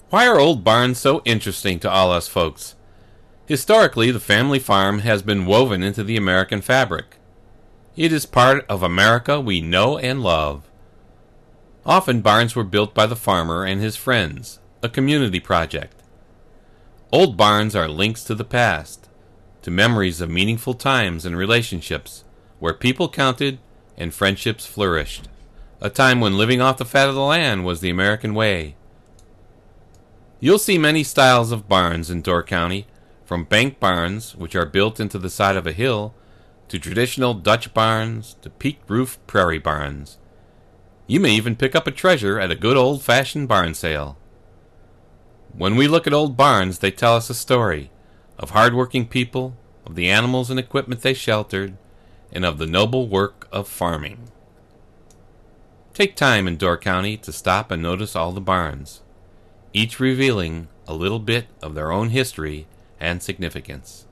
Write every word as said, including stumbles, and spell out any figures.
Why are old barns so interesting to all us folks? Historically, the family farm has been woven into the American fabric. It is part of America we know and love. Often barns were built by the farmer and his friends, a community project. Old barns are links to the past, to memories of meaningful times and relationships where people counted and friendships flourished, a time when living off the fat of the land was the American way. You'll see many styles of barns in Door County, from bank barns, which are built into the side of a hill, to traditional Dutch barns, to peaked roof prairie barns. You may even pick up a treasure at a good old-fashioned barn sale. When we look at old barns, they tell us a story of hard-working people, of the animals and equipment they sheltered, and of the noble work of farming. Take time in Door County to stop and notice all the barns, each revealing a little bit of their own history and significance.